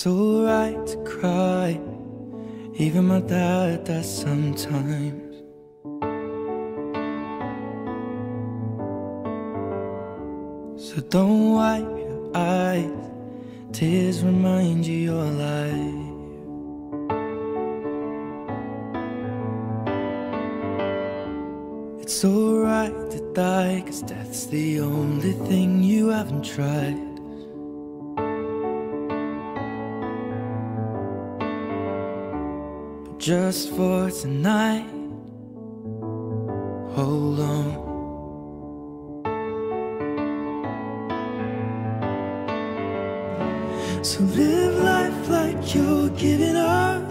It's alright to cry, even my dad does sometimes. So don't wipe your eyes, tears remind you you're alive. It's alright to die, 'cause death's the only thing you haven't tried. But just for tonight, hold on. So live life like you're giving up,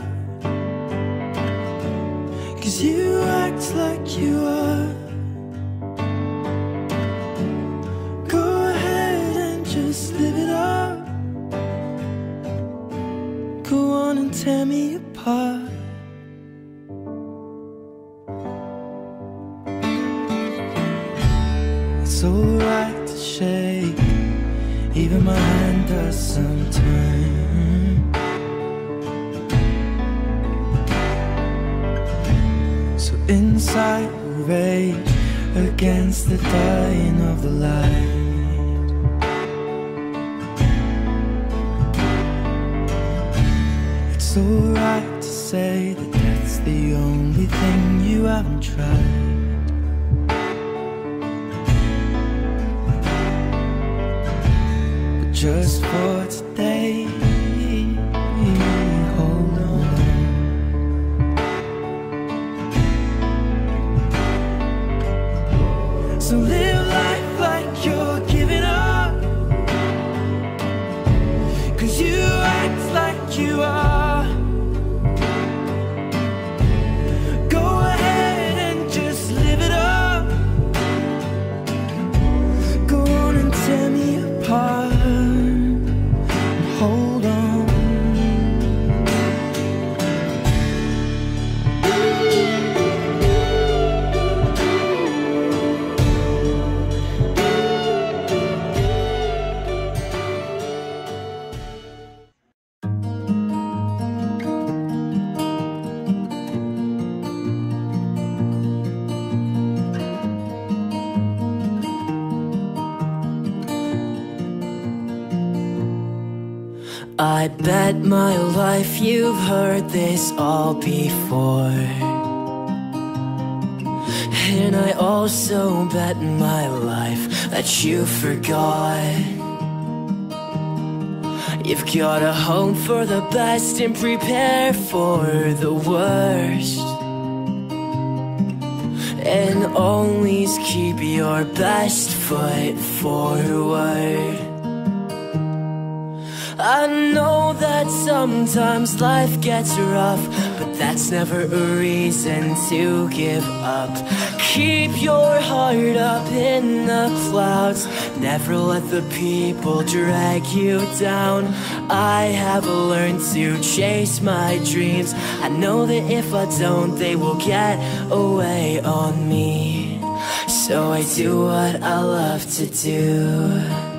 'cause you act like you are. Go ahead and just live it up. Go on and tear me apart. It's alright to shake, even my hand does sometimes. So inside we rage against the dying of the light. It's alright to say that that's the only thing you haven't tried. Just for today, hold on. So live life like you're giving up, 'cause you act like you are. Go ahead and just live it up. Go on and tear me apart. Hold on. I bet my life you've heard this all before, and I also bet my life that you forgot. You've gotta hope for the best and prepare for the worst, and always keep your best foot forward. I know that sometimes life gets rough, but that's never a reason to give up. Keep your heart up in the clouds, never let the people drag you down. I have learned to chase my dreams. I know that if I don't, they will get away on me. So I do what I love to do.